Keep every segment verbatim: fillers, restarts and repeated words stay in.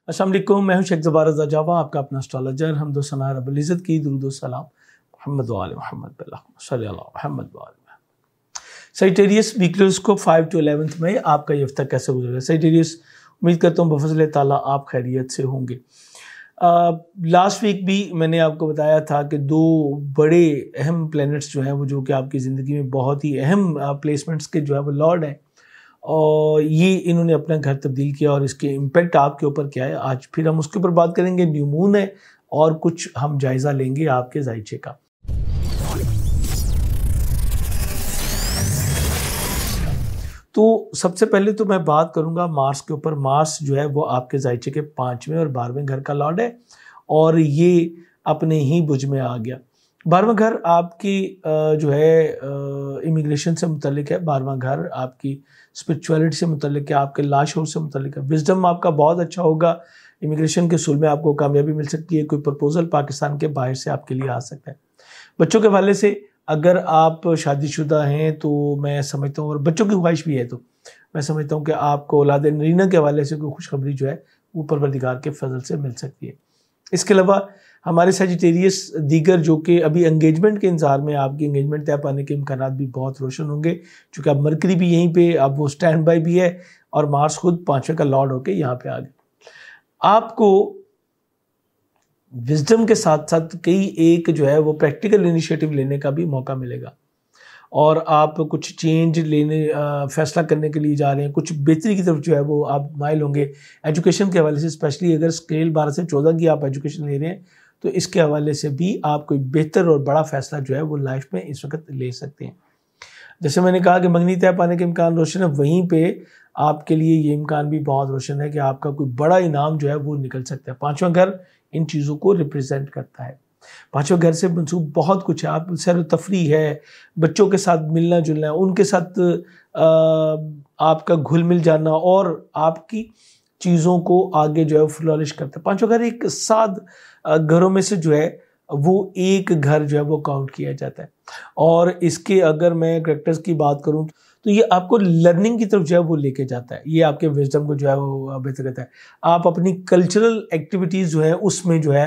अस्सलाम वालेकुम, मैं हूं शेख ज़फ़र रज़ा जावा, आपका अपना एस्ट्रोलॉजर। हमदो सना रब्बुल इज़्ज़त की दुरूद व सलाम मोहम्मद व आले मोहम्मद मोहम्मद व आले Muhammad. Sagittarius weekly horoscope five to eleventh में आपका ये हफ्ता कैसे गुजरेगा। सजिटेरियस, उम्मीद करता हूँ बफज़ल ताला आप खैरियत से होंगे। लास्ट वीक भी मैंने आपको बताया था कि दो बड़े अहम प्लैनेट्स जो हैं वो जो कि आपकी ज़िंदगी में बहुत ही अहम प्लेसमेंट्स के जो है वो लॉर्ड हैं, और ये इन्होंने अपना घर तब्दील किया और इसके इम्पैक्ट आपके ऊपर क्या है, आज फिर हम उसके ऊपर बात करेंगे। न्यू मून है और कुछ हम जायज़ा लेंगे आपके जायचे का। तो सबसे पहले तो मैं बात करूंगा मार्स के ऊपर। मार्स जो है वो आपके जायचे के पाँचवें और बारहवें घर का लॉर्ड है और ये अपने ही बुझ में आ गया। बारहवां घर आपकी जो है इमिग्रेशन से मुतल्लिक है। बारहवां घर आपकी स्पिरिचुअलिटी से मुतल्लिक है, आपके लाश शोर से मुतल्लिक है। विजडम आपका बहुत अच्छा होगा। इमिग्रेशन के उसूल में आपको कामयाबी मिल सकती है। कोई प्रपोजल पाकिस्तान के बाहर से आपके लिए आ सकता है। बच्चों के हवाले से अगर आप शादीशुदा हैं तो मैं समझता हूँ, और बच्चों की ख्वाहिश भी है तो मैं समझता हूँ कि आपको औलाद नरीना के हवाले से कोई खुशखबरी जो है वो परवरदिगार के फजल से मिल सकती है। इसके अलावा हमारे सजिटेरियस दीगर जो कि अभी एंगेजमेंट के इंतजार में, आपकी एंगेजमेंट तय पाने के इम्कान भी बहुत रोशन होंगे, क्योंकि अब मरकरी भी यहीं पे, अब वो स्टैंड बाई भी है और मार्स खुद पांचवें का लॉर्ड होके यहाँ पे आ गए। आपको विजडम के साथ साथ कई एक जो है वो प्रैक्टिकल इनिशिएटिव लेने का भी मौका मिलेगा और आप कुछ चेंज लेने फैसला करने के लिए जा रहे हैं, कुछ बेहतरी की तरफ जो है वो आप माइल होंगे। एजुकेशन के हवाले से स्पेशली अगर स्केल बारह से चौदह की आप एजुकेशन ले रहे हैं तो इसके हवाले से भी आप कोई बेहतर और बड़ा फैसला जो है वो लाइफ में इस वक्त ले सकते हैं। जैसे मैंने कहा कि मंगनी तय पाने के इम्कान रोशन है, वहीं पे आपके लिए ये इम्कान भी बहुत रोशन है कि आपका कोई बड़ा इनाम जो है वो निकल सकता है। पाँचवां घर इन चीज़ों को रिप्रेजेंट करता है। पाँचवें घर से मंसूब बहुत कुछ है। आप सैर तफरी है, बच्चों के साथ मिलना जुलना है, उनके साथ आ, आपका घुल मिल जाना और आपकी चीज़ों को आगे जो है फ्लोरिश करता है। पाँचवें घर एक साथ घरों में से जो है वो एक घर जो है वो काउंट किया जाता है। और इसके अगर मैं कैरेक्टर्स की बात करूं तो ये आपको लर्निंग की तरफ जो है वो लेके जाता है। ये आपके विजडम को जो है वो बेहतर करता है। आप अपनी कल्चरल एक्टिविटीज़ जो है उसमें जो है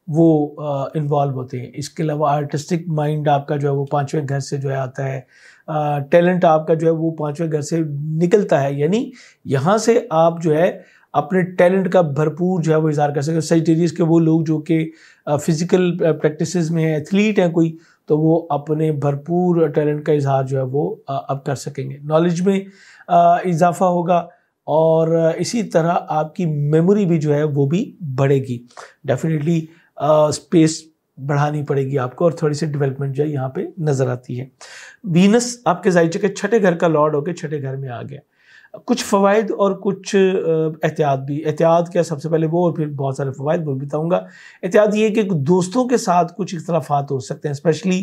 वो इन्वॉल्व होते हैं। इसके अलावा आर्टिस्टिक माइंड आपका जो है वो पाँचवें घर से जो है आता है। टैलेंट आपका जो है वो पाँचवें घर से निकलता है, यानी यहाँ से आप जो है अपने टैलेंट का भरपूर जो है वो इज़हार कर सकते हैं। सजिटेरियस के वो लोग जो कि फिज़िकल प्रैक्टिसेस में है, एथलीट हैं कोई, तो वो अपने भरपूर टैलेंट का इजहार जो है वो अब कर सकेंगे। नॉलेज में इजाफा होगा और इसी तरह आपकी मेमोरी भी जो है वो भी बढ़ेगी। डेफिनेटली स्पेस बढ़ानी पड़ेगी आपको और थोड़ी सी डेवलपमेंट जो है यहाँ पे नज़र आती है। वीनस आपके जायचे के छठे घर का लॉर्ड होकर छठे घर में आ गया। कुछ फ़वाइद और कुछ एहतियात भी। एहतियात क्या, सबसे पहले वो और फिर बहुत सारे फ़वाइद वो भी बताऊँगा। एहतियात ये है कि दोस्तों के साथ कुछ इख्तलाफात हो सकते हैं, स्पेशली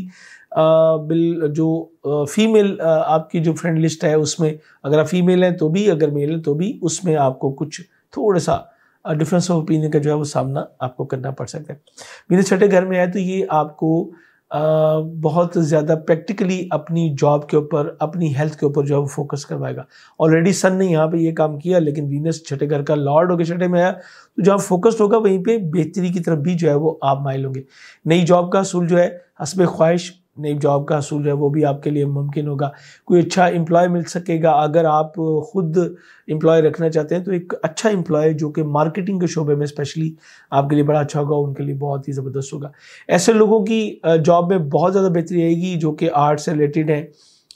बिल जो फ़ीमेल आपकी जो फ्रेंड लिस्ट है उसमें, अगर आप फीमेल हैं तो भी, अगर मेल हैं तो भी, उसमें आपको कुछ थोड़ा सा डिफरेंस ऑफ ओपिनियन का जो है वो सामना आपको करना पड़ सकता है। मेरे छठे घर में है तो ये आपको आ, बहुत ज़्यादा प्रैक्टिकली अपनी जॉब के ऊपर, अपनी हेल्थ के ऊपर जो है वो फोकस करवाएगा। ऑलरेडी सन ने यहाँ पे ये काम किया, लेकिन वीनस छठे घर का लॉर्ड होकर छठे में आया तो जहाँ फोकस्ड होगा वहीं पे बेहतरी की तरफ भी जो है वो आप माइल होंगे। नई जॉब का हसूल जो है हस्ब ख्वाहिश, नई जॉब का हसूल है वो भी आपके लिए मुमकिन होगा। कोई अच्छा एम्प्लॉय मिल सकेगा। अगर आप खुद एम्प्लॉय रखना चाहते हैं तो एक अच्छा एम्प्लॉय जो कि मार्केटिंग के शोबे में स्पेशली आपके लिए बड़ा अच्छा होगा, उनके लिए बहुत ही ज़बरदस्त होगा। ऐसे लोगों की जॉब में बहुत ज़्यादा बेहतरी आएगी जो कि आर्ट से रिलेटेड है,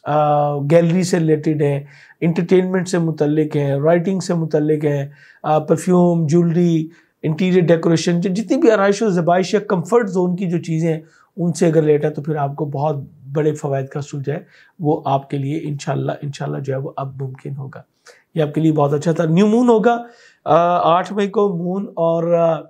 गैलरी से रिलेटेड है, इंटरटेनमेंट से मुतल्लिक है, राइटिंग से मुतल्लिक है, परफ्यूम, ज्वेलरी, इंटीरियर डेकोरेशन, जितनी भी आराइश व ज़बाइश या कम्फर्ट जोन की जो चीज़ें हैं उनसे अगर लेट है तो फिर आपको बहुत बड़े फ़वाइद का हसूल जो है वो आपके लिए इंशाल्लाह इंशाल्लाह जो है वो अब मुमकिन होगा। ये आपके लिए बहुत अच्छा था। न्यू मून होगा आठ मई को। मून और आ,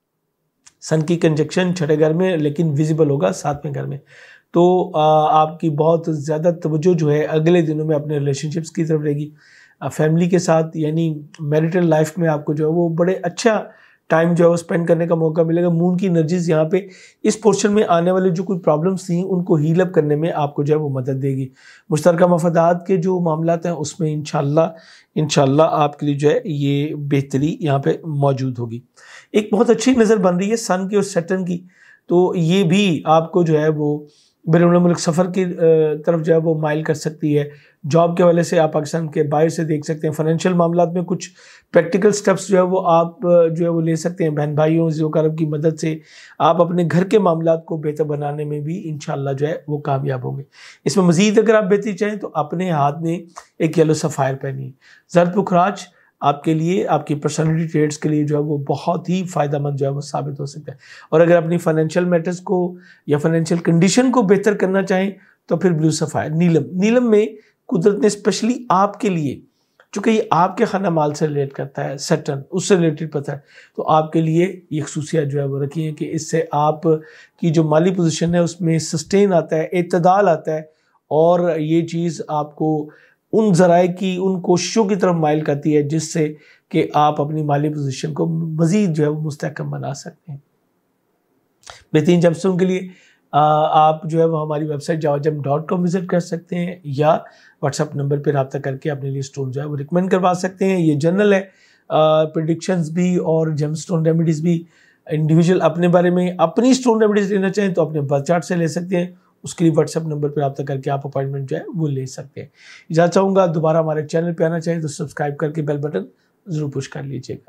सन की कंजक्शन छठे घर में, लेकिन विजिबल होगा सातवें घर में। तो आ, आपकी बहुत ज़्यादा तवज्जो जो है अगले दिनों में अपने रिलेशनशिप्स की तरफ रहेगी। फैमिली के साथ, यानी मैरिटल लाइफ में आपको जो है वो बड़े अच्छा टाइम जो है वो स्पेंड करने का मौका मिलेगा। मून की एनर्जीज यहाँ पे इस पोर्शन में आने वाले जो कोई प्रॉब्लम्स थी उनको हील अप करने में आपको जो है वो मदद देगी। मुश्तरका मफादात के जो मामलात हैं उसमें इंशाल्लाह इंशाल्लाह आपके लिए जो है ये बेहतरी यहाँ पे मौजूद होगी। एक बहुत अच्छी नज़र बन रही है सन की और सैटर्न की, तो ये भी आपको जो है वो बैरून मुल्क सफ़र की तरफ जो है वो माइल कर सकती है। जॉब के हवाले से आप पाकिस्तान के बाहर से देख सकते हैं। फाइनेंशियल मामलात में कुछ प्रैक्टिकल स्टेप्स जो है वो आप जो है वो ले सकते हैं। बहन भाइयों ज़ियोकारब की मदद से आप अपने घर के मामलात को बेहतर बनाने में भी इंशाल्लाह जो है वो कामयाब होंगे। इसमें मज़ीद अगर आप बेहतरी चाहें तो अपने हाथ में एक येलो सफ़ायर पहनिए। ज़र्द पुखराज आपके लिए, आपकी पर्सनैलिटी ट्रेड्स के लिए जो है वो बहुत ही फ़ायदेमंद जो है वो साबित हो सकता है। और अगर अपनी फाइनेंशियल मैटर्स को या फाइनेंशियल कंडीशन को बेहतर करना चाहें तो फिर ब्लू सफ़ायर नीलम नीलम में कुदरत ने स्पेशली आपके लिए, चूँकि ये आपके खाना माल से रिलेट करता है, सैटर्न उससे रिलेटेड पता है, तो आपके लिए ये खसूसियत जो है वो रखी है कि इससे आप की जो माली पोजीशन है उसमें सस्टेन आता है, एतदाल आता है और ये चीज़ आपको उन ज़राए की, उन कोशिशों की तरफ माइल करती है जिससे कि आप अपनी माली पोजीशन को मज़ीद जो है वो मुस्तहकम बना सकते हैं। बेहतरीन जेमस्टोन के लिए आ, आप जो है वो हमारी website Javagem dot com visit कर सकते हैं या व्हाट्सएप नंबर पर रब्ता करके अपने लिए स्टोन जो है वो रिकमेंड करवा सकते हैं। ये जनरल है, प्रेडिक्शंस भी और जेमस्टोन रेमेडीज़ भी। इंडिविजुअल अपने बारे में अपनी स्टोन रेमेडीज़ लेना चाहें तो अपने बर्थ चार्ट से ले सकते हैं। उसके लिए व्हाट्सएप नंबर पर रब्ता करके आप अपॉइंटमेंट जो है वो ले सकते हैं। इजाज़त चाहूँगा, दोबारा हमारे चैनल पे आना चाहें तो सब्सक्राइब करके बेल बटन ज़रूर पुश कर लीजिएगा।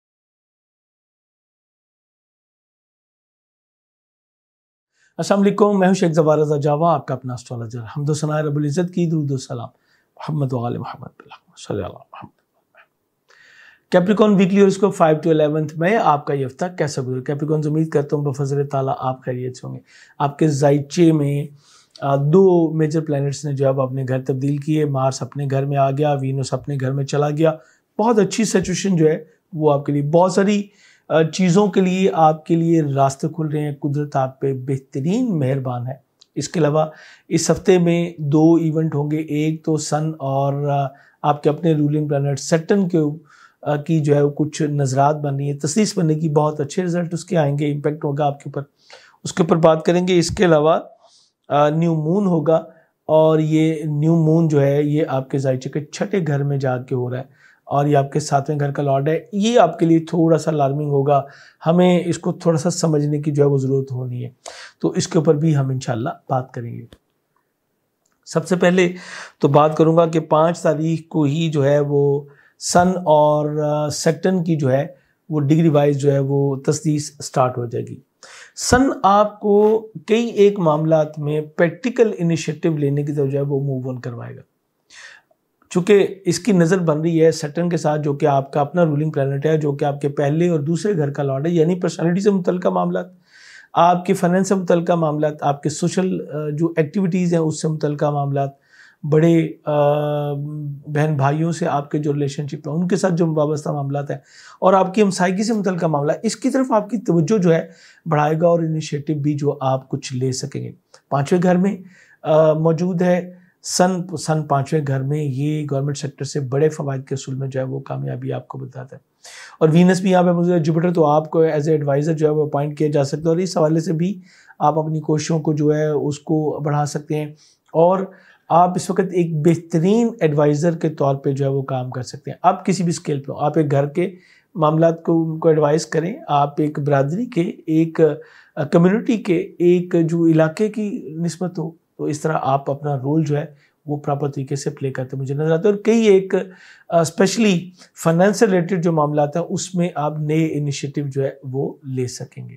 अस्सलाम वालेकुम, मैं हूं शेख ज़फ़र रज़ा जावा, आपका अपना एस्ट्रोलॉजर। हम्दो सना रब्बुल इज़्ज़त की, दुरूद व सलाम मोहम्मद व आले Muhammad. Capricorn weekly horoscope five to eleventh में आपका ये हफ्ता कैसा गुजरा। कैप्रिकॉन उम्मीद करता हूँ बफज़ल ताला आप खैरियत से होंगे। आपके ज़ाइचे में दो मेजर प्लैनेट्स ने जो है अपने घर तब्दील किए। मार्स अपने घर में आ गया, वीनस अपने घर में चला गया। बहुत अच्छी सिचुएशन जो है वो आपके लिए, बहुत सारी चीज़ों के लिए आपके लिए रास्ते खुल रहे हैं। कुदरत आप पे बेहतरीन मेहरबान है। इसके अलावा इस हफ्ते में दो इवेंट होंगे, एक तो सन और आपके अपने रूलिंग प्लैनेट सैटर्न के की जो है वो कुछ नज़रात बन रही है, तस्दीस बनने की, बहुत अच्छे रिजल्ट उसके आएंगे, इम्पैक्ट होगा आपके ऊपर, उसके ऊपर बात करेंगे। इसके अलावा न्यू मून होगा और ये न्यू मून जो है ये आपके ज़ाइचे के छठे घर में जाके हो रहा है और ये आपके सातवें घर का लॉर्ड है। ये आपके लिए थोड़ा सा अलार्मिंग होगा, हमें इसको थोड़ा सा समझने की जो है वो ज़रूरत होनी है, तो इसके ऊपर भी हम इंशाल्लाह बात करेंगे। सबसे पहले तो बात करूँगा कि पाँच तारीख को ही जो है वो सन और सैटर्न की जो है वो डिग्री वाइज जो है वो तस्दीस स्टार्ट हो जाएगी। सन आपको कई एक मामलात में प्रैक्टिकल इनिशिएटिव लेने की तरफ जो है वो मूव ऑन करवाएगा। चूँकि इसकी नज़र बन रही है सैटर्न के साथ, जो कि आपका अपना रूलिंग प्लैनेट है, जो कि आपके पहले और दूसरे घर का लॉर्ड है, यानी पर्सनैलिटी से मुतल्लिक़ मामलात, आपके फाइनेंस से मुतल्लिक़ मामलात, आपके सोशल जो एक्टिविटीज़ हैं उससे मुतल्लिक़ मामलात, बड़े बहन भाइयों से आपके जो रिलेशनशिप है उनके साथ जो वाबस्ता मामलात हैं और आपकी हमसायगी से मुतल्लिक़ मामला, इसकी तरफ आपकी तवज्जो जो है बढ़ाएगा और इनिशिएटिव भी जो आप कुछ ले सकेंगे। पाँचवें घर में मौजूद है सन सन पाँचवें घर में, ये गवर्नमेंट सेक्टर से बड़े फ़वाइद के असूल में जो है वो कामयाबी आपको बताता है। और वीनस भी यहाँ पे मौजूद है, जुपिटर तो आपको एज ए एडवाइज़र जो है वो अपॉइंट किया जा सकता है और इस हवाले से भी आप अपनी कोशिशों को जो है उसको बढ़ा सकते हैं और आप इस वक्त एक बेहतरीन एडवाइज़र के तौर पे जो है वो काम कर सकते हैं। आप किसी भी स्केल पे हो, आप एक घर के मामलात को उनको एडवाइस करें, आप एक बरादरी के, एक कम्युनिटी के, एक जो इलाके की निस्बत हो, तो इस तरह आप अपना रोल जो है वो प्रॉपर तरीके से प्ले करते मुझे नजर आते हैं। और कई एक स्पेशली फाइनेंस से रिलेटेड जो मामलात हैं उसमें आप नए इनिशिएटिव जो है वो ले सकेंगे।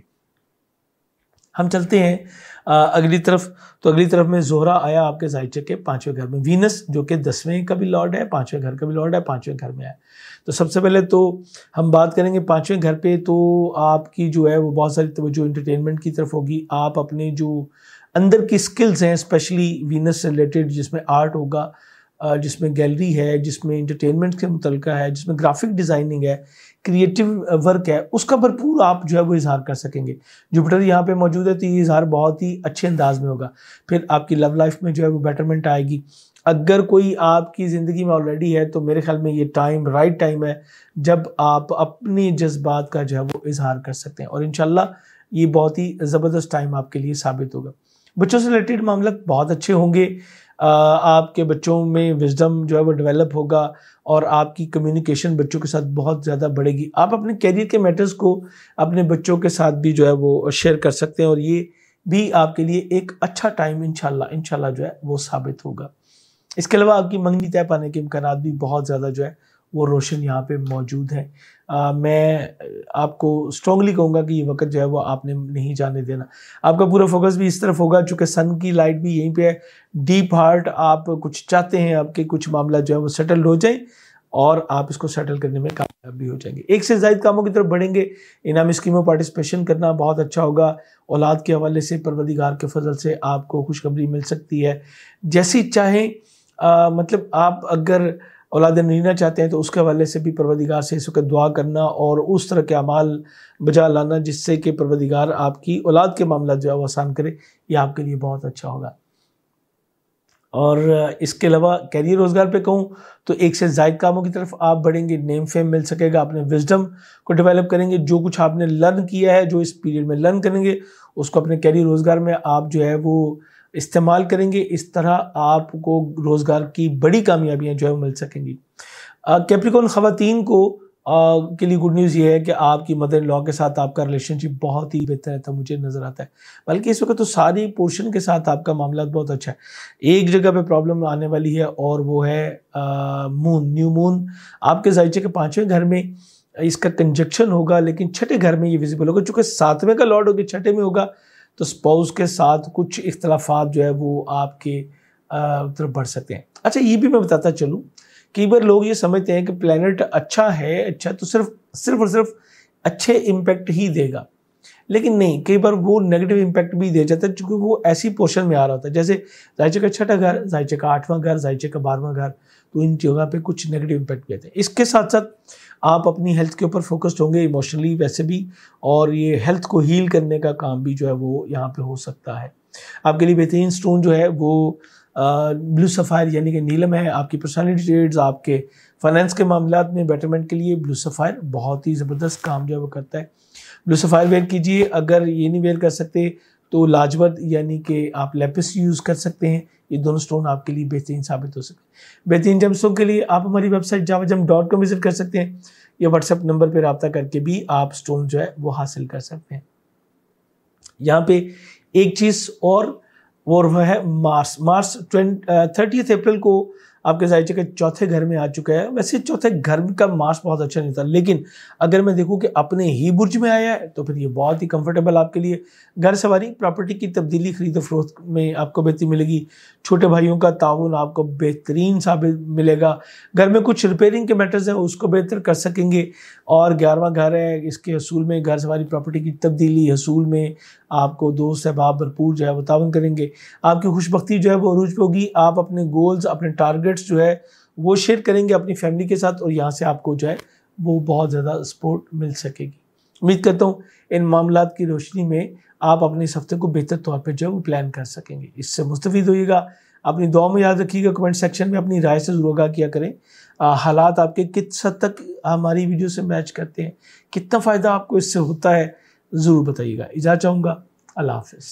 हम चलते हैं आ, अगली तरफ। तो अगली तरफ में ज़ोहरा आया आपके ज़ाइचे के पाँचवें घर में, वीनस जो कि दसवें का भी लॉर्ड है, पाँचवें घर का भी लॉर्ड है, पाँचवें घर में है। तो सबसे पहले तो हम बात करेंगे पाँचवें घर पे, तो आपकी जो है वो बहुत सारी तवज्जो एंटरटेनमेंट की तरफ होगी। आप अपने जो अंदर की स्किल्स हैं, स्पेशली वीनस से रिलेटेड, जिसमें आर्ट होगा, जिसमें गैलरी है, जिसमें इंटरटेनमेंट के मुतल्लिका है, जिसमें ग्राफिक डिज़ाइनिंग है, क्रिएटिव वर्क है, उसका भरपूर आप जो है वो इजहार कर सकेंगे। जुपिटर यहाँ पे मौजूद है तो ये इजहार बहुत ही अच्छे अंदाज में होगा। फिर आपकी लव लाइफ में जो है वो बेटरमेंट आएगी। अगर कोई आपकी ज़िंदगी में ऑलरेडी है तो मेरे ख्याल में ये टाइम राइट टाइम है जब आप अपने जज्बात का जो है वो इजहार कर सकते हैं, और इंशाल्लाह ये बहुत ही ज़बरदस्त टाइम आपके लिए साबित होगा। बच्चों से रिलेटेड मामला बहुत अच्छे होंगे। आ, आपके बच्चों में विजडम जो है वो डेवलप होगा और आपकी कम्युनिकेशन बच्चों के साथ बहुत ज़्यादा बढ़ेगी। आप अपने कैरियर के मैटर्स को अपने बच्चों के साथ भी जो है वो शेयर कर सकते हैं, और ये भी आपके लिए एक अच्छा टाइम इंशाल्लाह इंशाल्लाह जो है वो साबित होगा। इसके अलावा आपकी मंगनी तय पाने के इम्कानात भी बहुत ज़्यादा जो है वो रोशन यहाँ पे मौजूद है। आ, मैं आपको स्ट्रॉन्गली कहूँगा कि ये वक्त जो है वो आपने नहीं जाने देना। आपका पूरा फोकस भी इस तरफ होगा, चूँकि सन की लाइट भी यहीं पे है। डीप हार्ट, आप कुछ चाहते हैं आपके कुछ मामला जो है वो सेटल हो जाए और आप इसको सेटल करने में कामयाब भी हो जाएंगे। एक से ज़ायद कामों की तरफ बढ़ेंगे। इनामी स्कीमों में पार्टिसिपेशन करना बहुत अच्छा होगा। औलाद के हवाले से परवरदिगार के फजल से आपको खुशखबरी मिल सकती है, जैसी चाहें। आ, मतलब आप अगर औलाद नरीना चाहते हैं तो उसके हवाले से भी परवरदिगार से इस वक्त दुआ करना और उस तरह के अमाल बजा लाना जिससे कि परवरदिगार आपकी औलाद के मामला जो है वो आसान करे, ये आपके लिए बहुत अच्छा होगा। और इसके अलावा कैरियर रोज़गार पे कहूँ तो एक से ज़ायद कामों की तरफ आप बढ़ेंगे। नेम फेम मिल सकेगा, अपने विजडम को डेवलप करेंगे। जो कुछ आपने लर्न किया है, जो इस पीरियड में लर्न करेंगे, उसको अपने कैरियर रोज़गार में आप जो है वो इस्तेमाल करेंगे। इस तरह आपको रोज़गार की बड़ी कामयाबियां जो है मिल सकेंगी। कैप्रिकॉर्न ख़वातीन को आ, के लिए गुड न्यूज़ ये है कि आपकी मदर इन लॉ के साथ आपका रिलेशनशिप बहुत ही बेहतर रहता है, मुझे नज़र आता है। बल्कि इस वक्त तो सारी पोर्शन के साथ आपका मामला बहुत अच्छा है। एक जगह पे प्रॉब्लम आने वाली है और वो है आ, मून, न्यू मून आपके ज़ायचे के पाँचवें घर में इसका कंजक्शन होगा, लेकिन छठे घर में ये विजिबल होगा। चूँकि सातवें का लॉर्ड होगा, छठे में होगा, तो स्पाउस के साथ कुछ इख्तलाफात जो है वो आपके तरफ बढ़ सकते हैं। अच्छा, ये भी मैं बताता चलूँ, कई बार लोग ये समझते हैं कि प्लैनेट अच्छा है, अच्छा तो सिर्फ सिर्फ और सिर्फ अच्छे इम्पैक्ट ही देगा, लेकिन नहीं, कई बार वो नेगेटिव इम्पैक्ट भी दे जाता है, क्योंकि वो ऐसी पोर्शन में आ रहा होता है। जैसे ज़ायचे का छठा घर, ज़ायचे का आठवां घर, ज़ायचे का बारहवां घर, तो इन जगह पे कुछ नेगेटिव इम्पैक्ट भी आते हैं। इसके साथ साथ आप अपनी हेल्थ के ऊपर फोकस्ड होंगे, इमोशनली वैसे भी, और ये हेल्थ को हील करने का काम भी जो है वो यहाँ पे हो सकता है। आपके लिए बेहतरीन स्टोन जो है वो ब्लू सफ़ायर यानी कि नीलम है। आपकी पर्सनालिटी ट्रेड्स, आपके फाइनेंस के मामलात में बेटरमेंट के लिए ब्लू सफ़ायर बहुत ही ज़बरदस्त काम जो है वो करता है। ब्लू सफ़ायर वेयर कीजिए। अगर ये नहीं वेयर कर सकते तो लाजवत यानी कि आप लेपिस यूज़ कर सकते हैं। ये दोनों स्टोन आपके लिए बेहतरीन साबित हो सकते हैं। बेहतरीन जेमस्टोन के लिए आप हमारी website Java gem dot com visit कर सकते हैं, या व्हाट्सएप नंबर पर रब्ता करके भी आप स्टोन जो है वो हासिल कर सकते हैं। यहाँ पे एक चीज़ और वो है मार्स। मार्स थर्टीथ अप्रैल को आपके ज़ायचे के चौथे घर में आ चुका है। वैसे चौथे घर का मार्स बहुत अच्छा नहीं था, लेकिन अगर मैं देखूं कि अपने ही बुर्ज में आया है तो फिर ये बहुत ही कंफर्टेबल आपके लिए। घर सवारी, प्रॉपर्टी की तब्दीली, खरीद फरोख्त में आपको बेहतरी मिलेगी। छोटे भाइयों का ताउन आपको बेहतरीन साबित मिलेगा। घर में कुछ रिपेयरिंग के मैटर्स हैं उसको बेहतर कर सकेंगे। और ग्यारहवां घर है, इसके हसूल में घर सवारी, प्रॉपर्टी की तब्दीली, हसूल में आपको दोस्त अहबाब भरपूर जो है वो ताउन करेंगे। आपकी खुशबख्ती जो है वो अरूज पे होगी। आप अपने गोल्स, अपने टारगेट्स जो है वो शेयर करेंगे अपनी फैमिली के साथ, और यहाँ से आपको जो है वो बहुत ज़्यादा सपोर्ट मिल सकेगी। उम्मीद करता हूँ इन मामलात की रोशनी में आप अपने इस हफ्ते को बेहतर तौर पे जो है वो प्लान कर सकेंगे। इससे मुस्तफ़ीद होइएगा। अपनी दुआ में याद रखिएगा। कमेंट सेक्शन में अपनी राय से ज़रूर आगाह किया करें। आ, हालात आपके किस हद तक हमारी वीडियो से मैच करते हैं, कितना फ़ायदा आपको इससे होता है, ज़रूर बताइएगा। इजाज़त चाहूँगा। अल्लाह हाफ़िज़।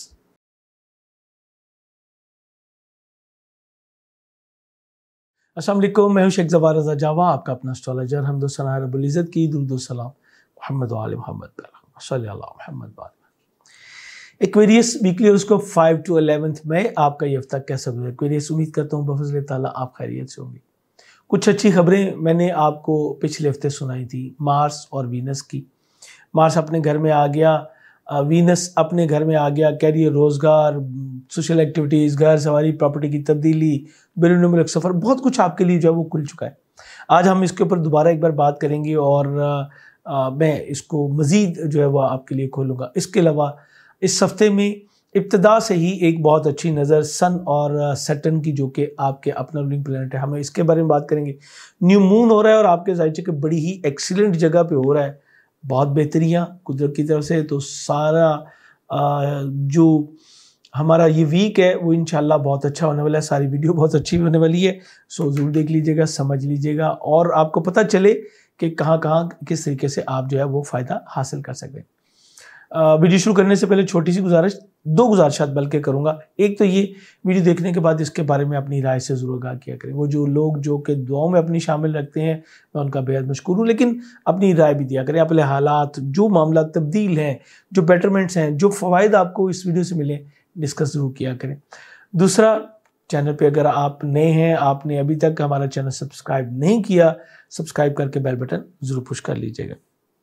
अस्सलाम वालेकुम, मैं हूं शेख ज़फ़ार रज़ा जावा, आपका अपना एस्ट्रोलॉजर। हमदो सना रब्बुल इज़्ज़त की दुरूद व सलाम मोहम्मद व आले मोहम्मद सल्लल्लाहु मोहम्मद। एक्वेरियस वीकली उसको फाइव टू इलेवेंथ में आपका ये हफ्ता कैसा गुजरा। एक्वेरियस, उम्मीद करता हूँ बफ़ज़ल ताला आप खैरियत से होंगे। कुछ अच्छी खबरें मैंने आपको पिछले हफ्ते सुनाई थी मार्स और वीनस की। मार्स अपने घर में आ गया, वीनस अपने घर में आ गया। कैरियर, रोज़गार, सोशल एक्टिविटीज़, घर सवारी, प्रॉपर्टी की तब्दीली, बैरून मुल्क सफ़र, बहुत कुछ आपके लिए जो है वो खुल चुका है। आज हम इसके ऊपर दोबारा एक बार बात करेंगे और आ, आ, मैं इसको मज़ीद जो है वो आपके लिए खोलूँगा। इसके अलावा इस हफ्ते में इब्तिदा से ही एक बहुत अच्छी नज़र सन और सैटर्न की, जो कि आपके अपना रूलिंग प्लैनेट है, हमें इसके बारे में बात करेंगे। न्यू मून हो रहा है और आपके जायचे के बड़ी ही एक्सीलेंट जगह पे हो रहा है, बहुत बेहतरियाँ कुदरत की तरफ से। तो सारा आ, जो हमारा ये वीक है वो इंशाल्लाह बहुत अच्छा होने वाला है, सारी वीडियो बहुत अच्छी होने वाली है। सो ज़रूर देख लीजिएगा, समझ लीजिएगा और आपको पता चले कि कहाँ कहाँ किस तरीके से आप जो है वो फ़ायदा हासिल कर सकते हैं। वीडियो शुरू करने से पहले छोटी सी गुजारिश, दो गुजारिशात बल्कि करूंगा। एक तो ये, वीडियो देखने के बाद इसके बारे में अपनी राय से ज़रूर आगाह किया करें। वो जो लोग जो कि दुआओं में अपनी शामिल रखते हैं, मैं उनका बेहद मशकूर हूँ, लेकिन अपनी राय भी दिया करें। अपने हालात, जो मामला तब्दील हैं, जो बेटरमेंट्स हैं, जो फ़वाइद आपको इस वीडियो से मिले, डिस्कस ज़रूर किया करें। दूसरा, चैनल पे अगर आप नए हैं, आपने अभी तक हमारा चैनल सब्सक्राइब नहीं किया, सब्सक्राइब करके बेल बटन ज़रूर पुश कर लीजिएगा।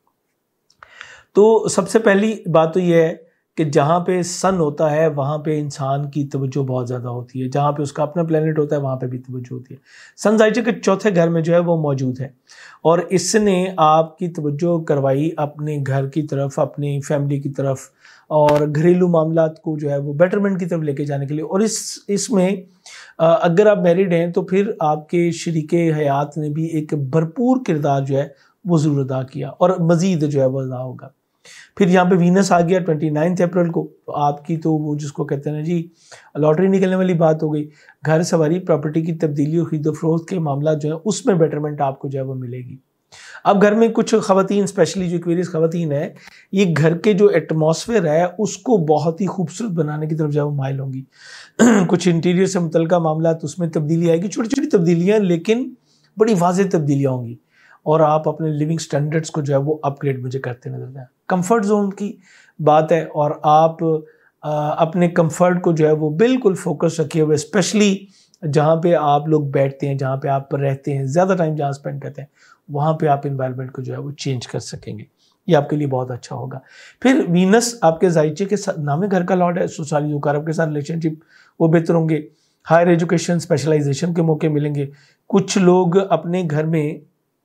तो सबसे पहली बात तो ये है कि जहाँ पे सन होता है वहाँ पे इंसान की तवज्जो बहुत ज़्यादा होती है, जहाँ पे उसका अपना प्लेनेट होता है वहाँ पे भी तवज्जो होती है। सन जायचे के चौथे घर में जो है वो मौजूद है और इसने आपकी तवज्जो करवाई अपने घर की तरफ, अपनी फैमिली की तरफ और घरेलू मामलात को जो है वो बेटरमेंट की तरफ लेके जाने के लिए। और इस इसमें अगर आप मैरिड हैं तो फिर आपके शरीके हयात ने भी एक भरपूर किरदार जो है वो ज़रूर अदा किया और मज़ीद जो है वो अदा होगा। फिर यहाँ पे वीनस आ गया ट्वेंटी नाइन्थ अप्रैल को, तो आपकी तो वो जिसको कहते हैं ना जी लॉटरी निकलने वाली बात हो गई। घर सवारी, प्रॉपर्टी की तब्दीली और खरीदो फरोख्त के मामला जो है उसमें बेटरमेंट आपको जो है वो मिलेगी। अब घर में कुछ खवातीन, स्पेशली जो एक्वेरियस खवातीन है, ये घर के जो एटमॉस्फेयर है उसको बहुत ही खूबसूरत बनाने की तरफ जो है वो माइल होंगी। कुछ इंटीरियर से मुतल्लिका मामला, तो उसमें तब्दीली आएगी, छोटी छोटी तब्दीलियाँ लेकिन बड़ी वाज़ेह तब्दीलियाँ होंगी और आप अपने लिविंग स्टैंडर्ड्स को जो है वो अपग्रेड मुझे करते नजर आए। कंफर्ट जोन की बात है और आप आ, अपने कंफर्ट को जो है वो बिल्कुल फोकस रखे हुए, स्पेशली जहाँ पे आप लोग बैठते हैं, जहाँ पे आप रहते हैं, ज़्यादा टाइम जहाँ स्पेंड करते हैं, वहाँ पे आप इन्वायरमेंट को जो है वो चेंज कर सकेंगे। ये आपके लिए बहुत अच्छा होगा। फिर वीनस आपके जायचे के नामे घर का लॉर्ड है, ससुराली अरब के साथ रिलेशनशिप वो बेहतर होंगे। हायर एजुकेशन, स्पेशलाइजेशन के मौके मिलेंगे। कुछ लोग अपने घर में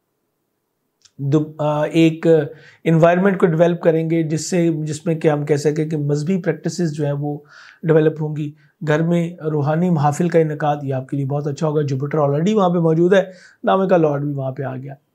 एक इन्वायरमेंट को डेवलप करेंगे जिससे जिसमें कि हम कह सकें कि मजहबी प्रैक्टिसेस जो है वो डेवलप होंगी। घर में रूहानी महफिल का इनकाद, ये आपके लिए बहुत अच्छा होगा। जुपिटर ऑलरेडी वहाँ पे मौजूद है, नामे का लॉर्ड भी वहाँ पे आ गया,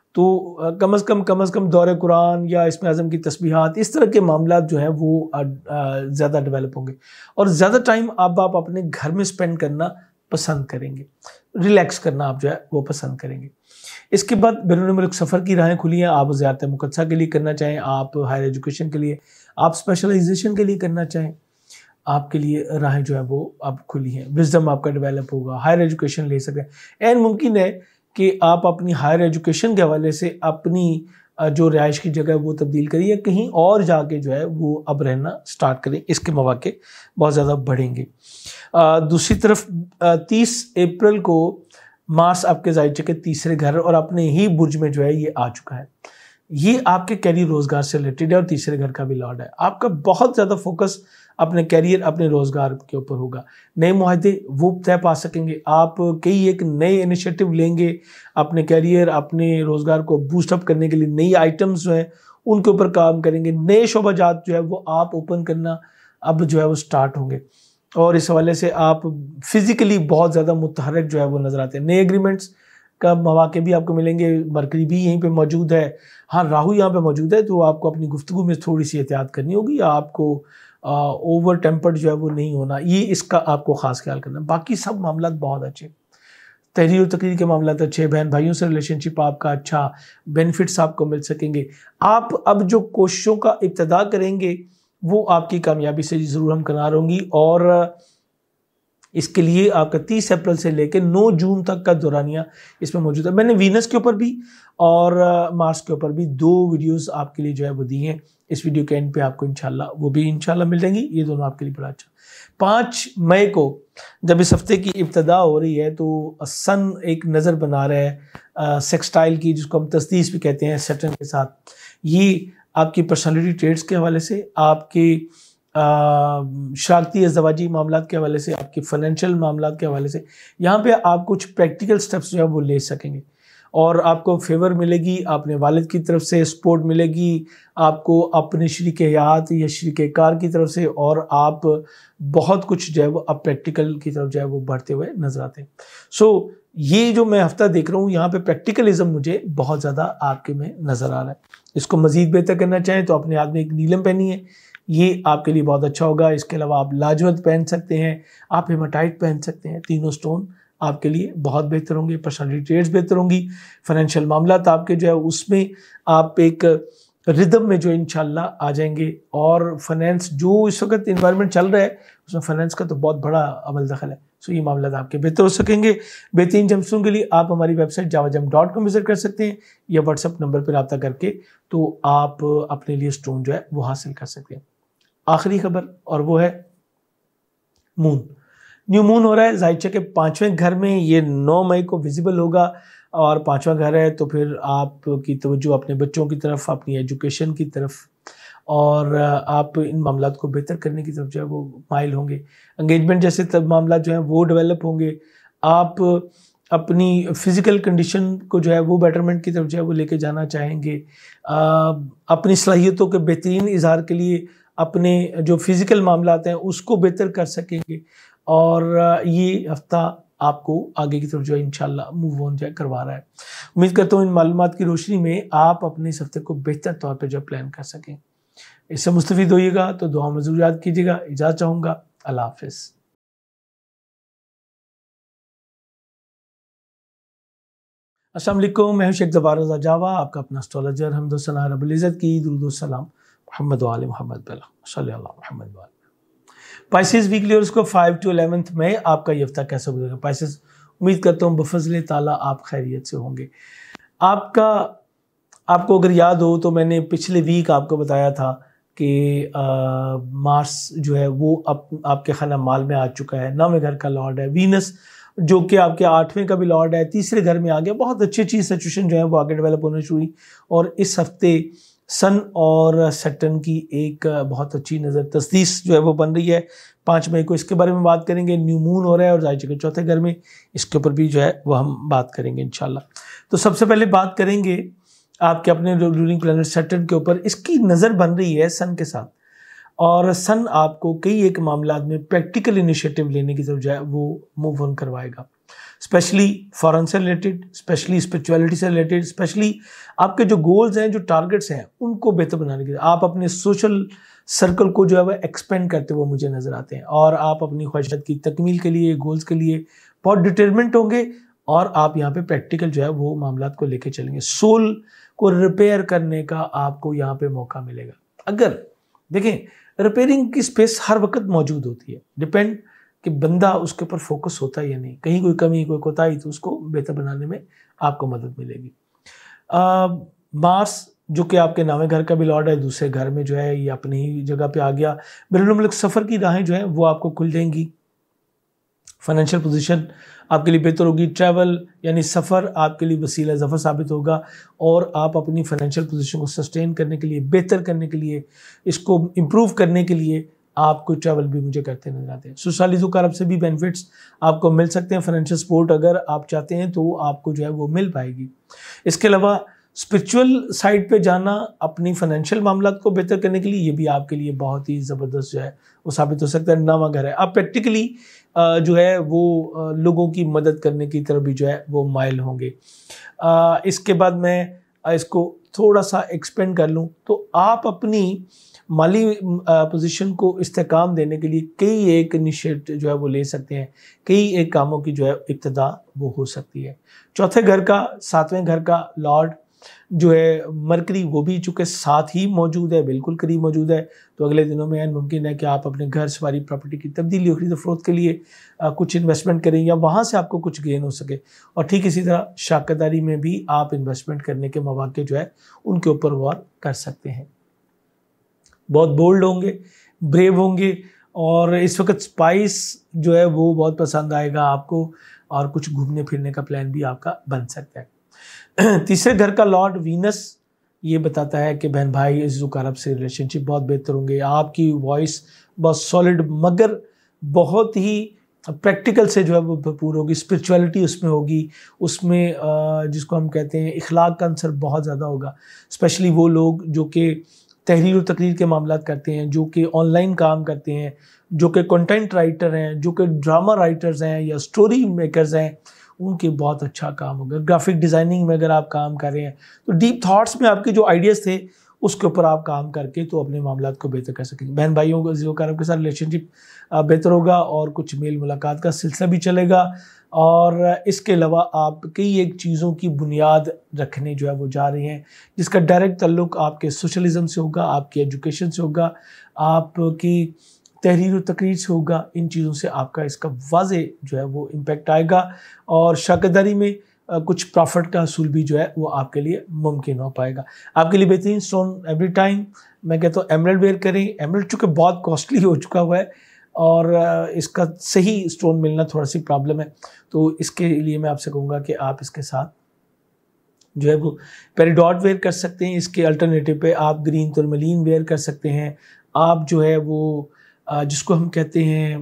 तो कम अज़ कम कम अज़ कम दौरे कुरान या इसमें आज़म की तस्बीहात, इस तरह के मामला जो हैं वो ज़्यादा डेवलप होंगे और ज़्यादा टाइम अब आप अपने घर में स्पेंड करना पसंद करेंगे, रिलैक्स करना आप जो है वो पसंद करेंगे। इसके बाद बैरून मुल्क सफ़र की राहें खुली हैं। आप ज़ियारत मुक़द्दसा के लिए करना चाहें, आप हायर एजुकेशन के लिए, आप स्पेशलाइजेशन के लिए करना चाहें, आपके लिए राहें जो है वो अब खुली हैं। विजडम आपका डेवलप होगा, हायर एजुकेशन ले सकें। एंड मुमकिन है कि आप अपनी हायर एजुकेशन के हवाले से अपनी जो रिहाइश की जगह वो तब्दील करिए या कहीं और जाके जो है वो अब रहना स्टार्ट करें। इसके मौके बहुत ज़्यादा बढ़ेंगे। दूसरी तरफ तीस अप्रैल को मार्स आपके जायचे के तीसरे घर और अपने ही बुर्ज में जो है ये आ चुका है। ये आपके कैरियर रोजगार से रिलेटेड है और तीसरे घर का भी लॉर्ड है। आपका बहुत ज़्यादा फोकस अपने कैरियर, अपने रोजगार के ऊपर होगा। नए मुआहदे वो तय पा सकेंगे, आप कई एक नए इनिशिएटिव लेंगे अपने कैरियर, अपने रोजगार को बूस्टअप करने के लिए। नई आइटम्स जो है उनके ऊपर काम करेंगे, नए शोबाजात जो है वो आप ओपन करना अब जो है वो स्टार्ट होंगे और इस हवाले से आप फिजिकली बहुत ज़्यादा मुतहरक जो है वो नज़र आते हैं। नए एग्रीमेंट्स का मौके भी आपको मिलेंगे। मरकरी भी यहीं पे मौजूद है, हाँ राहु यहाँ पे मौजूद है, तो आपको अपनी गुफ्तगू में थोड़ी सी एहतियात करनी होगी। आपको ओवर टेम्पर्ड जो है वो नहीं होना, ये इसका आपको ख़ास ख्याल करना। बाकी सब मामला बहुत अच्छे, तहरीर और तकरीर के मामला अच्छे, बहन भाइयों से रिलेशनशिप आपका अच्छा, बेनिफिट्स आपको मिल सकेंगे। आप अब जो कोशिशों का इब्तिदा करेंगे वो आपकी कामयाबी से ज़रूर हम करा होंगी और इसके लिए आपका तीस अप्रैल से लेकर नौ जून तक का दौरानिया इसमें मौजूद है। मैंने वीनस के ऊपर भी और मार्स के ऊपर भी दो वीडियोस आपके लिए जो है वो दी हैं। इस वीडियो के एंड पे आपको इंशाल्लाह वो भी इंशाल्लाह मिल जाएंगी। ये दोनों आपके लिए बड़ा अच्छा। पाँच मई को जब इस हफ्ते की इब्तिदा हो रही है तो सन एक नज़र बना रहा है सेक्सटाइल की, जिसको हम तस्दीस भी कहते हैं, सैटर्न के साथ। ये आपकी पर्सनालिटी ट्रेड्स के हवाले से, आपके शरारती अज़दवाजी मामलात के हवाले से, आपके फाइनेंशियल मामलात के हवाले से, यहाँ पे आप कुछ प्रैक्टिकल स्टेप्स जो है वो ले सकेंगे और आपको फेवर मिलेगी अपने वालिद की तरफ से, सपोर्ट मिलेगी आपको अपने शरीक हयात या शरीक कार की तरफ से, और आप बहुत कुछ जो है वो अब प्रैक्टिकल की तरफ जो है वो बढ़ते हुए नजर आते हैं। सो so, ये जो मैं हफ्ता देख रहा हूँ यहाँ पे प्रैक्टिकलिज्म मुझे बहुत ज़्यादा आपके में नज़र आ रहा है। इसको मज़ीद बेहतर करना चाहें तो अपने हाथ में एक नीलम पहनी है, ये आपके लिए बहुत अच्छा होगा। इसके अलावा आप लाजवत पहन सकते हैं, आप हेमाटाइट पहन सकते हैं। तीनों स्टोन आपके लिए बहुत बेहतर होंगे, पर्सनैलिटी ट्रेड्स बेहतर होंगी, फाइनेंशियल मामलात आपके जो है उसमें आप एक रिदम में जो इंशाल्लाह आ जाएंगे। और फाइनेंस जो इस वक्त इन्वायरमेंट चल रहा है उसमें फाइनेंस का तो बहुत बड़ा अमल दखल है। सो ये मामला आपके बेहतर हो सकेंगे। बेहतरीन जमसून के लिए आप हमारी वेबसाइट जावा जम डॉट कॉम विजिट कर सकते हैं, या व्हाट्सएप नंबर पर रब्ता करके तो आप अपने लिए स्टोन जो है वो हासिल कर सकते हैं। आखिरी खबर, और वो है मून। न्यू मून हो रहा है ज़ायचा के पाँचवें घर में, ये नौ मई को विजिबल होगा, और पाँचवा घर है तो फिर आपकी तवज्जो अपने बच्चों की तरफ, अपनी एजुकेशन की तरफ, और आप इन मामलात को बेहतर करने की तरफ जो है वो माइल होंगे। एंगेजमेंट जैसे तब मामला जो है वो डेवलप होंगे। आप अपनी फ़िज़िकल कंडीशन को जो है वो बेटरमेंट की तरफ जो है वो लेके जाना चाहेंगे। आ, अपनी सलाहियतों के बेहतरीन इज़हार के लिए अपने जो फिज़िकल मामलात हैं उसको बेहतर कर सकेंगे, और ये हफ्ता आपको आगे की तरफ जो है इंशाल्लाह मूव ऑन जो है करवा रहा है। उम्मीद करता हूँ इन मालूमात की रोशनी में आप अपने इस हफ्ते को बेहतर तौर पर जो प्लान कर सकें। इससे मुस्तफीद होइएगा तो दुआ में ज़रूर याद कीजिएगा। इजाज़त चाहूँगा, अल्लाह हाफ़िज़। अस्सलाम वालेकुम, मैं हूं शेख ज़फ़ार रज़ा जावा, आपका अपना एस्ट्रोलॉजर। हम्द सना रब्बुल इज़्ज़त की, दुरूद व सलाम मोहम्मद व आले मोहम्मद सल्लल्लाहु मोहम्मद व आले। पाइसेस वीकली और उसको फाइव टू इलेवेंथ में आपका ये हफ्ता कैसा गुजरेगा। पाइसेस, उम्मीद करता हूँ बफज़ल ताला आप खैरियत से होंगे। आपका आपको अगर याद हो तो मैंने पिछले वीक आपको बताया था कि मार्स जो है वो आप, आपके खाना माल में आ चुका है, नौवें घर का लॉर्ड है। वीनस जो कि आपके आठवें का भी लॉर्ड है, तीसरे घर में आ गया। बहुत अच्छी अच्छी सिचुएशन जो है वो आगे डेवलप होने शुरू हुई, और इस हफ्ते सन और सैटर्न की एक बहुत अच्छी नज़र तस्दीस जो है वो बन रही है पाँच मई को। इसके बारे में बात करेंगे। न्यू मून हो रहा है और ज़ायचा के चौथे घर में, इसके ऊपर भी जो है वो हम बात करेंगे इंशाल्लाह। तो सबसे पहले बात करेंगे आपके अपने रूलिंग प्लैनेट सैटर्न के ऊपर। इसकी नज़र बन रही है सन के साथ, और सन आपको कई एक मामला में प्रैक्टिकल इनिशिएटिव लेने की तरफ जो है वो मूव ऑन करवाएगा, स्पेशली फॉरेन से रिलेटेड, स्पेशली स्पिरिचुअलिटी से रिलेटेड, स्पेशली आपके जो गोल्स हैं, जो टारगेट्स हैं, उनको बेहतर बनाने के लिए आप अपने सोशल सर्कल को जो है वह एक्सपेंड करते हुए मुझे नज़र आते हैं, और आप अपनी ख्वाहिशात की तकमील के लिए, गोल्स के लिए बहुत डिटरमेंट होंगे, और आप यहाँ पे प्रैक्टिकल जो है वो मामलात को लेके चलेंगे। सोल को रिपेयर करने का आपको यहाँ पे मौका मिलेगा। अगर देखें, रिपेयरिंग की स्पेस हर वक्त मौजूद होती है, डिपेंड कि बंदा उसके ऊपर फोकस होता है या नहीं। कहीं कोई कमी, कोई कोताही, तो उसको बेहतर बनाने में आपको मदद मिलेगी। मार्स जो कि आपके नौवें घर का भी लॉर्ड है, दूसरे घर में जो है ये अपनी ही जगह पे आ गया। बैरुल मुल्क सफ़र की राहें जो हैं वो आपको खुल जाएंगी। फाइनेंशियल पोजीशन आपके लिए बेहतर होगी। ट्रैवल यानी सफ़र आपके लिए वसीला ज़फ़र साबित होगा, और आप अपनी फाइनेंशियल पोजीशन को सस्टेन करने के लिए, बेहतर करने के लिए, इसको इम्प्रूव करने के लिए आपको ट्रैवल भी मुझे करते नजर आते हैं। ससुराली ज़ुकार से भी बेनिफिट्स आपको मिल सकते हैं। फाइनेंशियल सपोर्ट अगर आप चाहते हैं तो आपको जो है वो मिल पाएगी। इसके अलावा स्पिरिचुअल साइड पे जाना अपनी फाइनेंशियल मामलात को बेहतर करने के लिए, ये भी आपके लिए बहुत ही ज़बरदस्त जो है वो साबित हो सकता है। नवा घर है, आप प्रैक्टिकली जो है वो लोगों की मदद करने की तरफ भी जो है वो माइल होंगे। इसके बाद मैं इसको थोड़ा सा एक्सपेंड कर लूँ तो आप अपनी माली पोजीशन को इस्तेकाम देने के लिए कई एक इनिशिएटिव जो है वो ले सकते हैं, कई एक कामों की जो है इब्तिदा वो हो सकती है। चौथे घर का, सातवें घर का लॉर्ड जो है मरकरी, वो भी चूँकि साथ ही मौजूद है, बिल्कुल करीब मौजूद है, तो अगले दिनों में मुमकिन है कि आप अपने घर सवारी प्रॉपर्टी की तब्दीली और खरीद फरोख्त के लिए आ, कुछ इन्वेस्टमेंट करें, या वहाँ से आपको कुछ गेन हो सके। और ठीक इसी तरह शाकदारी में भी आप इन्वेस्टमेंट करने के मौके जो है उनके ऊपर गौर कर सकते हैं। बहुत बोल्ड होंगे, ब्रेव होंगे, और इस वक्त स्पाइस जो है वो बहुत पसंद आएगा आपको, और कुछ घूमने फिरने का प्लान भी आपका बन सकता है। तीसरे घर का लॉर्ड वीनस ये बताता है कि बहन भाई इज़्ज़ुक अरब से रिलेशनशिप बहुत बेहतर होंगे। आपकी वॉइस बहुत सॉलिड मगर बहुत ही प्रैक्टिकल से जो है वो भरपूर होगी, स्पिरिचुअलिटी उसमें होगी, उसमें जिसको हम कहते हैं इखलाक का अंसर बहुत ज़्यादा होगा। स्पेशली वो लोग जो कि तहरीर और तकरीर के मामला करते हैं, जो कि ऑनलाइन काम करते हैं, जो कि कंटेंट राइटर हैं, जो कि ड्रामा राइटर्स हैं या स्टोरी मेकर्स हैं, उनके बहुत अच्छा काम होगा। ग्राफिक डिज़ाइनिंग में अगर आप काम कर रहे हैं तो डीप थॉट्स में आपके जो आइडियाज़ थे उसके ऊपर आप काम करके तो अपने मामलात को बेहतर कर सकेंगे। बहन भाइयों को ज़ियोकारब के साथ रिलेशनशिप बेहतर होगा और कुछ मेल मुलाकात का सिलसिला भी चलेगा। और इसके अलावा आप कई एक चीज़ों की बुनियाद रखने जो है वो जा रहे हैं, जिसका डायरेक्ट ताल्लुक आपके सोशलिज़म से होगा, आपकी एजुकेशन से होगा, आपकी तहरीर और तकरीर से होगा। इन चीज़ों से आपका इसका वाज़े जो है वो इम्पेक्ट आएगा और शाकरदारी में कुछ प्रॉफिट का असूल भी जो है वो आपके लिए मुमकिन हो पाएगा। आपके लिए बेहतरीन स्टोन एवरी टाइम मैं कहता हूँ एमरल्ड वेयर करें। एमरल्ड चूँकि बहुत कॉस्टली हो चुका हुआ है और इसका सही स्टोन मिलना थोड़ा सी प्रॉब्लम है, तो इसके लिए मैं आपसे कहूँगा कि आप इसके साथ जो है वो पेरिडॉट वेयर कर सकते हैं। इसके अल्टरनेटिव पे आप ग्रीन तुरमलीन वेयर कर सकते हैं। आप जो है वो जिसको हम कहते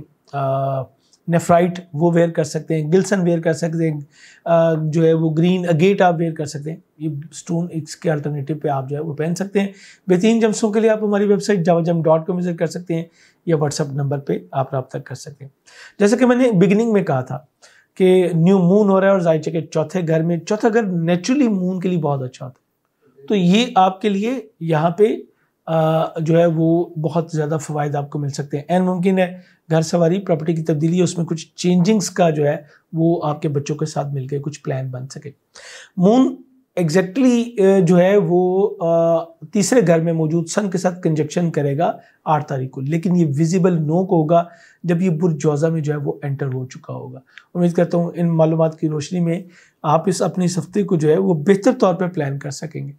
हैं नेफ्राइट वो वेयर कर सकते हैं, गिल्सन वेयर कर सकते हैं, जो है वो ग्रीन अगेट आप वेयर कर सकते हैं। ये स्टोन इसके अल्टरनेटिव पे आप जो है वो पहन सकते हैं। बेहतरीन जम्सों के लिए आप हमारी वेबसाइट जावाजम डॉट कॉम विजिट कर सकते हैं या व्हाट्सएप नंबर पे आप रब्ता कर सकते हैं। जैसे कि मैंने बिगिनिंग में कहा था कि न्यू मून हो रहा है और जायचे के चौथे घर में, चौथा घर नेचुरली मून के लिए बहुत अच्छा होता है, तो ये आपके लिए यहाँ पे आ, जो है वो बहुत ज़्यादा फ़वाइद आपको मिल सकते हैं। एन मुमकिन है घर सवारी प्रॉपर्टी की तब्दीली, उसमें कुछ चेंजिंग्स का जो है वो आपके बच्चों के साथ मिलकर कुछ प्लान बन सके। मून एग्जैक्टली exactly जो है वो तीसरे घर में मौजूद सन के साथ कंजक्शन करेगा आठ तारीख को, लेकिन ये विजिबल नो को होगा जब ये बुर्ज जौज़ा में जो है वो एंटर हो चुका होगा। उम्मीद करता हूँ इन मालूमात की रोशनी में आप इस अपने इस हफ्ते को जो है वो बेहतर तौर पर प्लान कर सकेंगे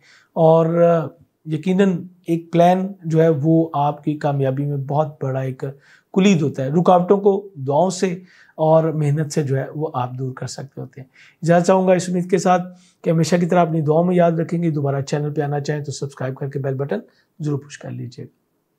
और यकीनन एक प्लान जो है वो आपकी कामयाबी में बहुत बड़ा एक कुलीद होता है। रुकावटों को दुआओं से और मेहनत से जो है वो आप दूर कर सकते होते हैं। इजाज़त चाहूँगा इस उम्मीद के साथ कि हमेशा की तरह अपनी दुआओं में याद रखेंगे। दोबारा चैनल पे आना चाहें तो सब्सक्राइब करके बेल बटन ज़रूर पुश कर लीजिएगा।